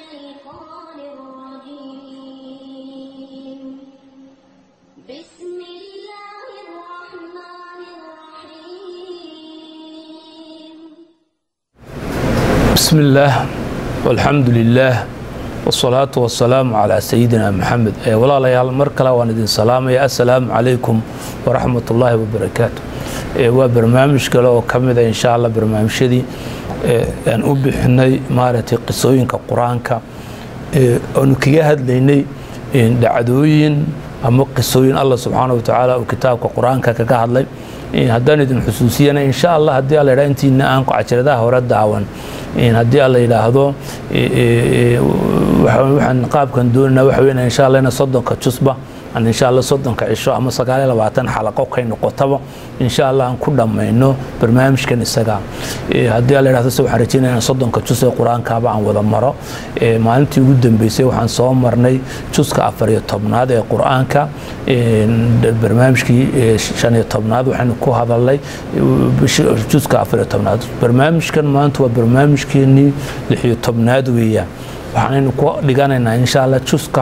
الشيطان الرجيم بسم الله الرحمن الرحيم بسم الله والحمد لله والصلاة والسلام على سيدنا محمد ولا ليال مركلا واندين سلام يا السلام عليكم ورحمة الله وبركاته وبرنامج كلا وكمل إن شاء الله برنامج شدي أن أبحني مارتي قصوين كقرآن ك أنكيهد ليني دعوين أما قصوين الله سبحانه وتعالى وكتاب كقرآن كهذا لي هدان إذن حسوسينا إن شاء الله هدي الله رأيتي إن أنك عشرة ورد دعوان هدي الله إلى هذا وحن قاب كان دورنا وحوينا إن شاء الله نصدق كتصبح إن شاء الله صدق كعشاء أما سقالي لبعتن حلقة كين قطبة إن شاء الله نكون ما إنه برنامج كان السجع هدي الله رأيت سو حرتينا نصدق كتصبح القرآن كعبة عن وذا مرة ما أنت جدا بيسي وحن صام مرني تصبح أفريد طبنا هذا القرآن ك برنامج كي شان طبنا هذا وحن كو هذا الله تصبح أفريد طبنا برنامج كان ما أنت وبرنامج كني لحي طبنا وياه waxaan ku dhiganaynaa insha Allah juska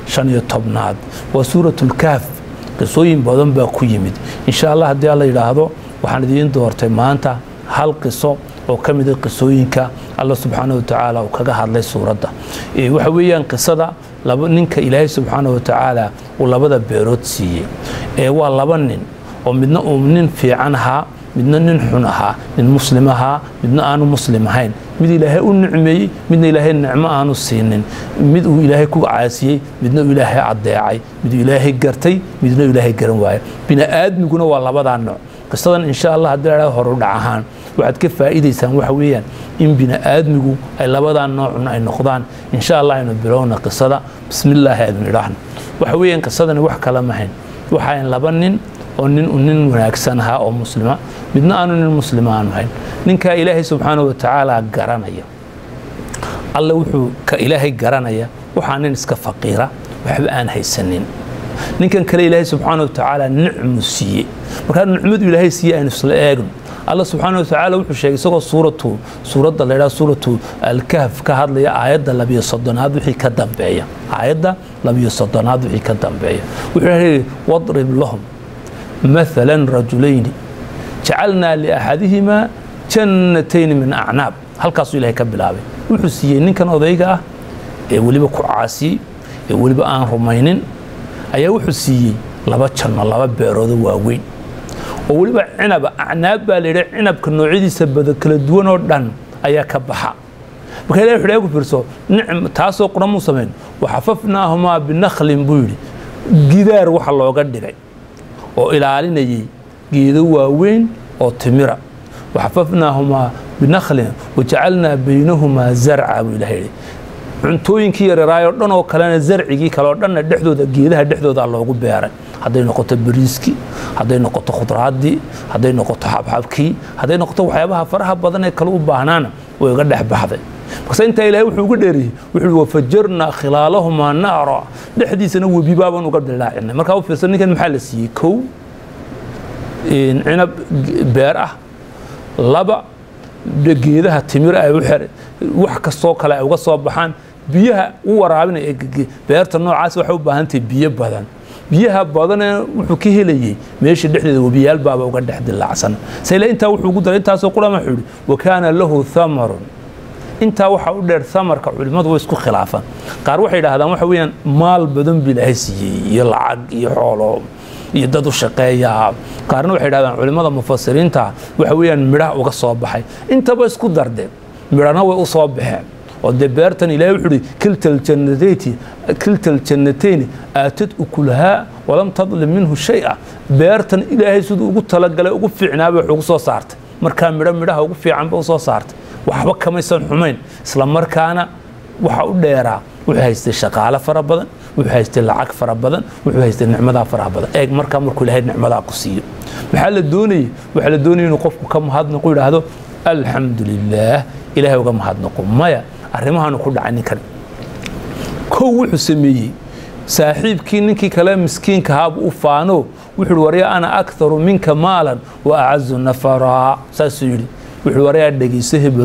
15 waa suuratul kahf qisooyin badan baa ku yimid insha Allah hadii Allah yiraahdo waxaan idin doortay maanta hal qiso oo kamid ah qisooyinka Allah subhanahu wa ta'ala uu kaga hadlay suurada waxa weeyaan qisada laba ninka Ilaahay subhanahu wa ta'ala uu labada beerood siiyay waa laba nin oo midna nin fiican ahaa midna nin xun ahaa nin muslim ahaa midna aanu muslim ahayn mid Ilaahay u nicmeeyay midna Ilaahay nicmo aanu siinin mid uu Ilaahay ku caasiyay midna Ilaahay adeecay mid Ilaahay gartay midna Ilaahay garan waayay bina aadmiguna waa labada nooc qisadan insha Allah hadii la hor u dhacahan waxaad ka faa'iideysaan waxa weeyaan in bina aadmigu ay labada nooc ay noqdaan insha Allah inuu bilowna qisada bismillaah aadmirahna waxa weeyaan qisadan wax kala ma hayn waxa in laba nin oo nin wanaagsan ahaa oo muslima midna aanu nin muslimaan ahayn ninka Ilaahay subhanahu wa ta'ala garanaya Allah wuxuu ka Ilaahay garanaya waxa nin iska faqiira waxba aan haysanin ninkan kale Ilaahay subhanahu wa ta'ala nicmo siiyay marka nicmadu Ilaahay siiyay aan isla eegno Allah subhanahu wa ta'ala wuxuu sheegay isagoo suurada la yiraahdo suuratu al-kahf ka hadlaya aayada 230 wixii ka dambeeya aayada 230 wixii ka dambeeya wuxuu yiri wadrib lahum مثلا رجلين جعلنا لأحدهما جنتين من أعناب هل كاسو إلهي كبلابي وحسيين نكن أضيقا وليبا كعاسي وليبا آن رمينين أي وحسيين لبا جنة لبا بيرود واوين وليبا عنب أعناب لري عنب كنوعيدي سبدا كلا دوان ودان أي كبحا بكي لا يحريكو فرسو نعم تاسو قرمو سمين وحففناهما بنخل بويري جدار وحلو قدري oo ilaalinayay geedo waaweyn oo timira waxafafnaahuma binakhlin waja'alna baynahuma zar'a ilaahay cuntooyinkii yaraayo dhan oo kalena zarcigi kale oo dhan dhexdooda geedaha dhexdooda loogu beeray haday noqoto bariiski haday noqoto khudraadii haday noqoto xabxabkii haday noqoto waxyaabaha faraha badan ee kala u baahnaan way uga dhex baxday marka inta Ilaahay wuxuu ugu dheeriyay wuxuu wafajarna khilaalahuma naara dhexdiisana webi baaban uga dilaacinay marka uu fiirsan ninkan maxaa la siiyay kow inab beer ah laba geedaha timir ay u xireen wax kasto kale ay uga soo baxaan biyaha u waraabinay beerta noocaas waxay u baahan tahay biyo badan biyaha badan wuxuu ka helayay meesha dhexdeeda webiyaal baaba uga dhex dilaacsan sayla inta wuxuu ugu daray taasoo qurama xuri wakaana lahu thamarun inta waxa u dheer samarka culimadu way isku khilaafan qaar waxay yiraahdaan waxa weeyaan maal badan bilaahay siiyay iyo lacag iyo xoolo iyo dad u shaqeeya qaarna waxay yiraahdaan culimada mufassiriinta waxa weeyaan midhaha uga soo baxay intaba isku dardeen midhana way u soo baxeen oo beertan Ilaahay wuxuu kiltal jannatayn aatad ukulaha walam tadlim minhu shay'a beertan Ilaahay sidoo ugu talagalay ugu fiicnaaba wuxuu soo saartay marka midhaha ugu fiican baa soo saartay waxba kamaysan xumayn isla markaana waxa u dheeraa wuxuu haystay shaqaale fara badan wuxuu haystay lacag fara badan wuxuu haystay nicmada fara badan eeg markuu Ilaahay nicmada ku siiyo waxa la doonayay inuu qofku ka mahadnaqo yiraahdo alxamdulillah Ilaahay uga mahadnaqo maya arrimahan ku dhacay ninkan kow wuxuu sameeyay saaxiibkii ninkii kale miskiinka haab u faano wuxuu wariyaa ana aktharu minka maalan wa a'azzu nafara saasiri wuxuu wariyaa dhageyso hebelow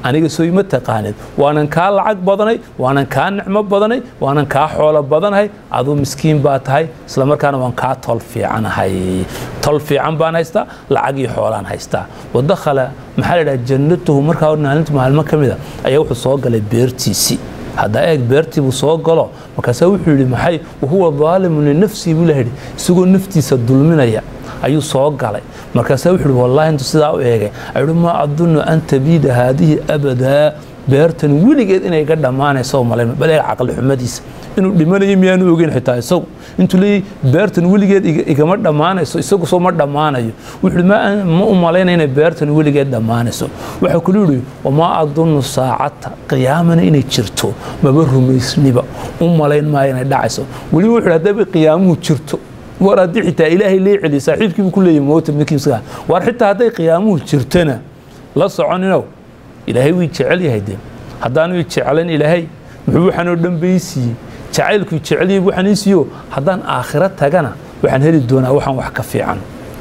aniga soo ima taqaanid waanan kaa lacag badanay waanan kaa nicmo badanay waanan kaa xoolo badanahay aduu miskiin baa tahay isla markaana waan kaa tol fiicanahay tol fiican baan haystaa lacag iyo xoolaan haystaa wadakhala maxaa la yidhaha jannatuhu markaa maalinta maalmo ka mida ayaa wuxuu soo galay beertiisii haddaa eeg beertii buu soo galo markaasaa wuxuu yidhi maxay wahuwa daalimun linafsihi buu ilaha yidhi isagoo naftiisa dulminaya ayuu soo galay markaasaa wuxuu yidhi wallahi intuu sidaa u eegay ayuu maa adunnu an tabiida haadihi abadaa beertan weligeed inay ga dhammaanayso malayma bal eeg caqli xumadiisa inuu dhimanayo miyaanu ogeyn xitaa isagu intuu leeyahay beertan weligeed igama dhammaanayso isagu soo ma dhammaanayo wuxuu ma u malaynaya inay beertan weligeed dhammaanayso waxaa kulu yidhi wamaa adunnu saacata qiyaamana inay jirto maba rumaysniba u malayn maayo inay dhacayso weliba wuxuu haddaba qiyaamuhu jirto war haddii xitaa ilaahay lee celiyo saaxiibkiibu ku leeyahay moota midkiisa war xitaa hadday qiyaamuhu jirtana la soconinow ilaahay wii jecel yahay dee haddaanu jeclayn ilaahay muxuu waxaanoo dhambaysiiyey jacaylku jeceliye waxaan isiiyo haddaan aakhiro tagana waxaan heli doonaa waxaan wax ka fiican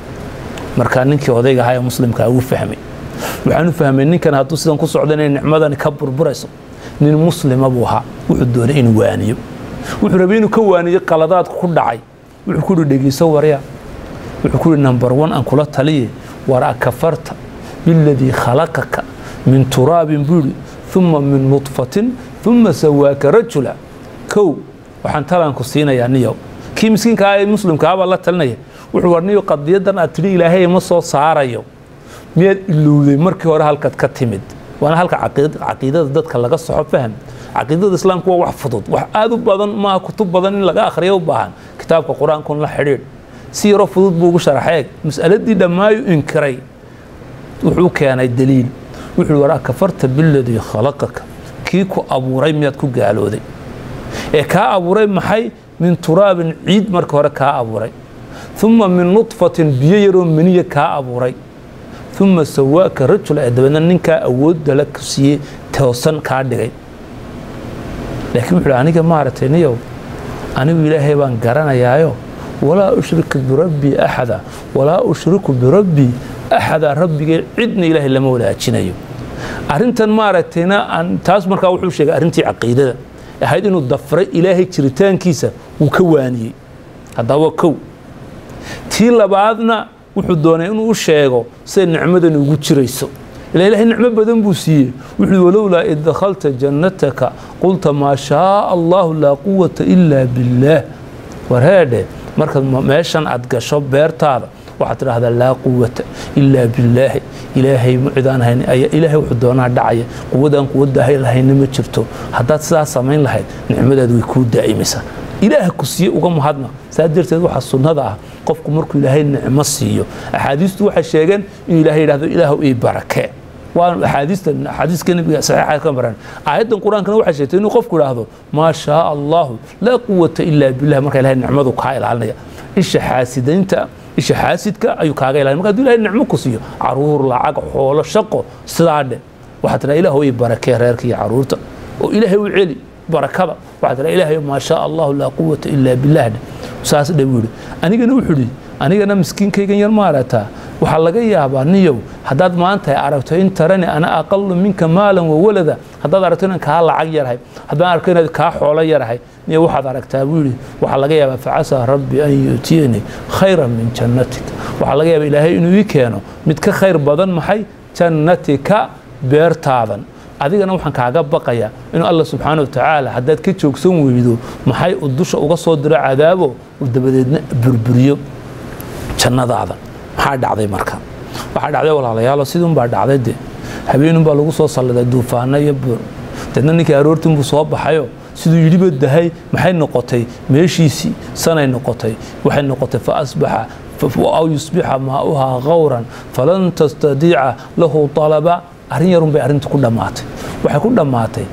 markaa ninkii odayga ahaa ee muslimkaa wuu fahmay waxaan u fahmay ninkan hadduu sidan ku socdo inay nicmadani ka burburayso nin muslima buu ahaa wuxuu doonay inuu waaniyo wuxuu rabay inuu ka waaniyo qaladaadku ku dhacay wuxuu ku yidhi dhegeyso warya wuxuu ku yidhi number 1 aan kula taliye war akafarta biladii khalaqaka min turaabin buu yidhi ثم من نطفة ثم سواك رجلا كو waxaan talanku siinayaa niyow kii miskiinka ah muslimka ah la talinaya wuxuu warniyo qadiyadan atri ilaahay ma soo saarayo miyad ilowday markii hore halkad ka timid waana halka aqeedada dadka laga soo faham aqeedada islaamku waa wax fudud wax aad u badan ma kutub badan in laga akhriyo u baahan kitaabka quraanka la xiriir si yaro fudud buu ugu sharaxay mas'aladii dhamaayo inkiray wuxuu keenay daliil wuxuu waraa kafarta billadii khalaqaka kii ku abuuray miyad ku gaalooday ee ka abuuray maxay min turaabin ciid marka hore ka abuuray thumma min nutfatin biyayro maniya ka abuuray thumma sawaaka rajul adabana ninka awood dalak siiyay toosan ka dhigay laakiin wuxuu aniga maaratay niyow anigu ilaahay baan garanayaayo walaa ushriku bi rabbi ahada walaa ushriku bi rabbi ahada rabbiga cidna ilaahay lama walaajinayo arintan maaratayna taas markaa wuxuu sheegay arintii aqeedada ahayd inuu dafray ilaahay jiritaankiisa uu ka waaniyay hadaba kow tii labaadna wuxuu doonay inuu u sheego say nicmadan ugu jirayso ilaahay nicmo badan buu siiyay wuxuu walowla id dakhalta jannataka qulta ma shaa Allah la quwwata illa billah warhade marka meeshan aad gasho beertaada waxaad tiraahdaa laa quwwata illa billah ilaahay mucidaan hayn ay ilaahay wuxuu doonaa dhacay quwadan quwada hay lahayn ma jirto hadaad sidaas sameyn lahayd nicmadaadu way ku daa'imaysaa ilaahay ku siiyo uga mahadna saadirteed waxa sunnada ah qofku markuu ilaahay nicmo siiyo ahadiistu waxay sheegeen in ilaahay yiraahdo ilaahu ii barakee waan ahadiiska nabiga saxiixa ka maran aayadan quraankana waxay sheegtay inuu qofku yiraahdo ma shaa Allah la quwwata illa billah marka ilaahay nicmadu ka ilaalinaya isha xaasidaynta isha xaasidka ayuu kaaga ilaalin marka ilaahay nicmo ku siiyo caruur lacag xoolo shaqo sidaade waxa tira ilaahu ii barakee reerkii caruurta oo ilaahay u celi barakada waxa tira ilaahay ma shaa Allah la quwwata illa billah saas dhawiir anigana wuxuu anigana miskiinkaygan yar maarata waxa laga yaabaa niyow hadaad maanta aragto in tarani ana aqallu minka maalan wa walada hadaad aragto in ka lacag yarahay hadaan arko inaad ka xoolo yarahay niyo waxaad aragtaa wiili waxa laga yaabaa facasa rabbi an yutiyani khayran min jannatik waxa laga yaabaa ilaahay inuu ii keeno mid ka khayr badan maxay jannatika beertaadan adigana waxaan kaaga baqaya inuu Allah subhanahu wa ta'ala hadaad ka joogsan weydo maxay u dusha uga soo diro cadaabo oo dabadeedna burburiyo jannadaada maxaa dhacday marka waxa dhacday walaalayaal sidoo baa dhacday habeenun baa lagu soo salladay duufaano iyo buur dadna ninkii aroortin buu soo baxayo sidoo yidhiba dahay maxay noqotay meeshiisi sanay noqotay waxay noqotay fa asbaha أو يصبح ماؤها غورا فلن تستطيع له طلبا أرين يرون بأرين تكون دماتي وحيكون دماتي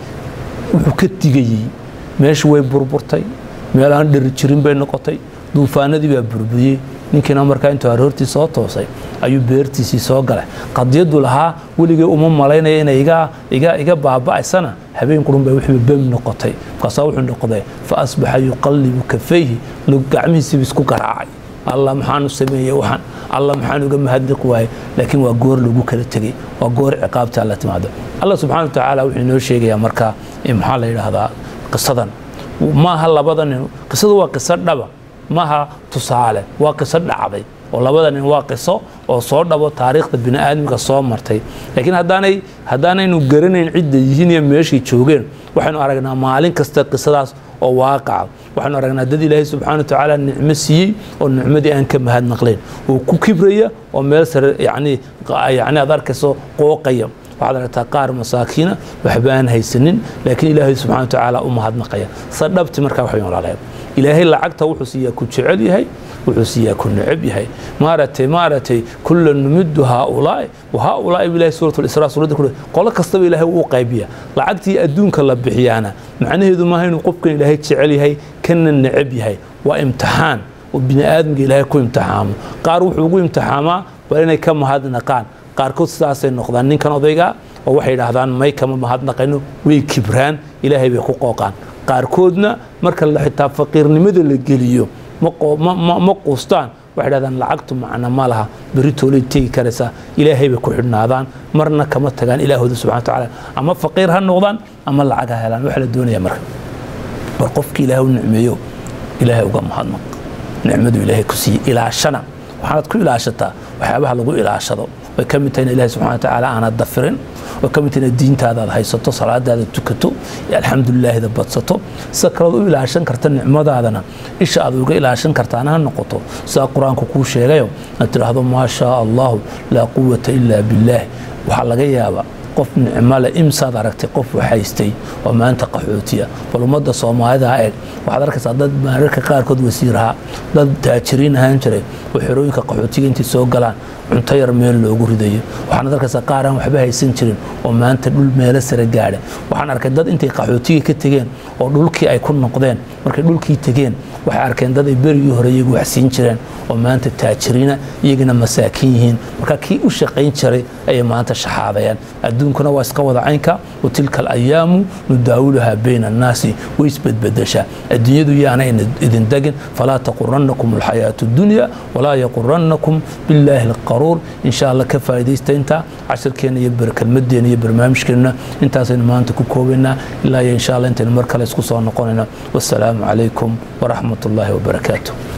وحكتيجي ماشي وين بربرتي ميلان درجرين بين نقطي دوفانة دي ببربية يمكن أمريكا أنتو أرورتي صوت توصي أيو بيرتي سي صقله قد يدو لها ولقي ملاينا هنا إيجا بابا سنة حبين يقولون بيوحي بين نقطي فصوح النقطي فأصبح يقلب كفيه لو قعمي سيبسكو كراعي الله محانو سميه وحن الله محانو قم هدق واي لكن وقور لجو كلا تجي وقور عقابته الله تماده الله سبحانه وتعالى وحنا شيء يا مركا محل هذا قصدا وما هلا بدن قصده وقصة دبا ما ها تصالح وقصة عضي ولا بدن واقصة وصور دبا تاريخ البناء آدم كصوم مرتين لكن هداني نقرن عدة يجين يمشي تشوجين وحنا أرجعنا مالين قصة oo waaqac waxaan aragnaa dad Ilaahay subhanahu wa ta'ala nicmo siiyay oo nicmadii aan ka mahad naqleen oo ku kibraya oo meel sare yaani adarkaso qooqaya waxaad aragtaa qaar masaakiina waxbaan haysanin laakiin Ilaahay subhanahu wa ta'ala u mahad naqaya sadabti marka wax yoolaalay Ilaahay lacagta wuxuu siiyaa ku jecel yahay wuxuu siiyaa ku neceb yahay maaratay kullu numiddu haulaa wa haulaa Ilaahay suuratul Israa suurada kule qolo kastaba Ilaahay uu qaybiya lacagtii adduunka la bixiyana macnaheedu ma haynu qofkan Ilaahay jecel yahay kana neceb yahay waa imtixaan oo bini aadamka Ilaahay ku imtixaamo qaar wuxuu ugu imtixaamaa waa inay ka mahadnaqaan qaarkood sidaasay noqdaan ninkan odayga oo waxay yiraahdaan may kama mahadnaqayno way kibraan Ilaahay bay ku qooqaan qaarkoodna marka la xitaa faqiirnimada la geliyo ma quustaan waxay yiraahdaan lacagtu macna ma laha beritoolay tagi karaysa Ilaahay bay ku xidhnaadaan marna kama tagaan Ilaahooda subhanahu wa ta'ala ama faqiir ha noqdaan ama lacag ha helaan waxa la doonayaa marka war qofkii Ilaahay u nicmeeyo Ilaahay uga mahadnaq nicmadu Ilaahay ku sii ilaashana waxaad ku ilaashataa waxyaabaha lagu ilaashado way ka mid tahay Ilaahay subhanahu wa ta'ala aan dafirin وكمتنا الدين تاذا هيسطو صلاة هذا تكتو الحمد لله إذا بتصتو سكروا إلى عشان كرتن نعمة هذانا إيش أذوق إلى عشان كرتنا هالنقطة سأقرأ كوكو شيء نتر هذا ما شاء الله لا قوة إلا بالله وحلا جيابا قف نعمة إمسا دركت قف وحيستي وما أنت قحوتيا فالمدة صوم هذا عيد وحضرك صدد مهرك كاركود وسيرها ضد تأشرين هانشري وحرويك قحوتيا أنت سوق جلان cuntayer meel loogu ridayo waxaan arkaa qaaran waxba haysan jirin oo maanta dhul meel sare gaaray waxaan arkay dad intay qaxootiga ka tageen oo dhulkii ay ku noqdeen markay dhulkii tageen waxay arkeen dad ay berigii hore iyagu wax siin jireen oo maanta taajiriina iyagana masaakiin yihiin marka kii u shaqayn jiray ay maanta shaxaadayaan adduunkuna waa iska wada caynka oo tilka ayaamu nudaawulaha bayna an-naasi way isbadbadasha adduunyadu yaana idin dagin falaa taqurrannakum al-hayatu ad-dunya wala yaqurrannakum billahi al-qaruur in sha Allah ka faa'iideysta inta casharkeena iyo barkalmadeena iyo barnaamijkeena intaasaynu maanta ku koobayna ilaa in sha Allah inta mar kale isku soo noqonayna wassalaamu calaykum wa rahmatullahi wa barakaatuh